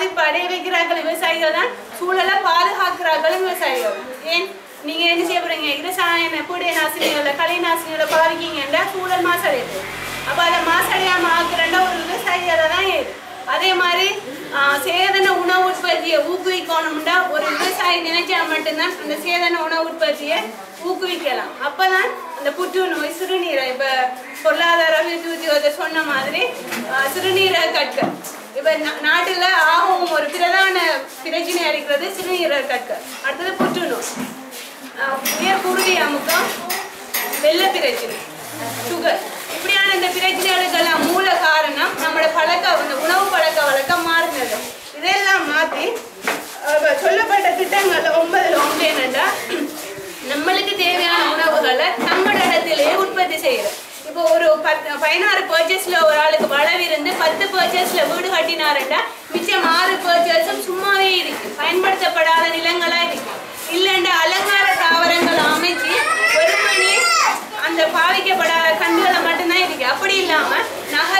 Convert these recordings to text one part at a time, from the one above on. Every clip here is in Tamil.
பாதிப்பு அடைய வைக்கிறார்கள் விவசாயிகள் தான், சூழலை பாதுகாக்கிறார்கள் விவசாயிகள். ஏன் நீங்க என்ன செய்ய போறீங்க? விவசாயம் பூடைய நாசினிகளை கலை நாசினிகளை பாதிக்கீங்கன்னா சூழல் மாசடையுது. அப்ப அதை மாசடையாம ஆக்குறா ஒரு விவசாயிகளை தான் ஏது. அதே மாதிரி சேதன உணவு உற்பத்தியை ஊக்குவிக்கணும்னா ஒரு விவசாயி நினைச்சா மட்டும்தான் அந்த சேதன உணவு உற்பத்தியை ஊக்குவிக்கலாம். அப்பதான் அந்த புற்றுநோய், சிறுநீரை இப்ப பொருளாதார அபிவிருத்தி சொன்ன மாதிரி சிறுநீரக கற்கள் இப்ப நாட்டுல ஆகவும் ஒரு பிரதான பிரச்சனை இருக்கிறது சிறுநீரக கற்கள். அடுத்தது புற்றுநோய், உயர் குருதி அமுக்கம், வெள்ள பிரச்சனை, சுகர். இப்படியான இந்த பிரச்சனைகளுக்கெல்லாம் மூல காரணம் நம்மளோட உணவு பழக்க வழக்கம் மாறினது. இதெல்லாம் மாற்றி சொல்லப்பட்ட திட்டங்கள்ல 9ல் 1 என்னன்னா நம்மளுக்கு தேவையான உணவுகளை நம்மளோட இடத்திலேயே உற்பத்தி செய்யறோம். இப்போ ஒரு 16 பர்ச்சேஸ்ல ஒரு ஆளுக்கு வளவிருந்து 10 பர்ச்சேஸ்ல வீடு கட்டினாருண்டா மிச்சம் 6 பர்ச்சேஸும் சும்மாவே இருக்கு, பயன்படுத்தப்படாத நிலங்களா இருக்கு. இல்லைண்டா அலங்கார தாவரங்களை அமைச்சு வெறுமனே அந்த பாவிக்கப்படாத கண்டுகளை மட்டும்தான் இருக்கு. அப்படி இல்லாம நகர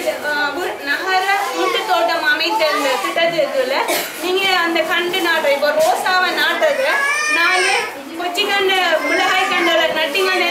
வீட்டு தோட்டம் அமைத்த இந்த திட்டத்துக்குள்ள நீங்க அந்த கண்டு நாட்டுற இப்போ ரோசாவை நாட்டுறது 4 கொச்சி கண்டு மிளகாய் கண்டுகளை நட்டிங்க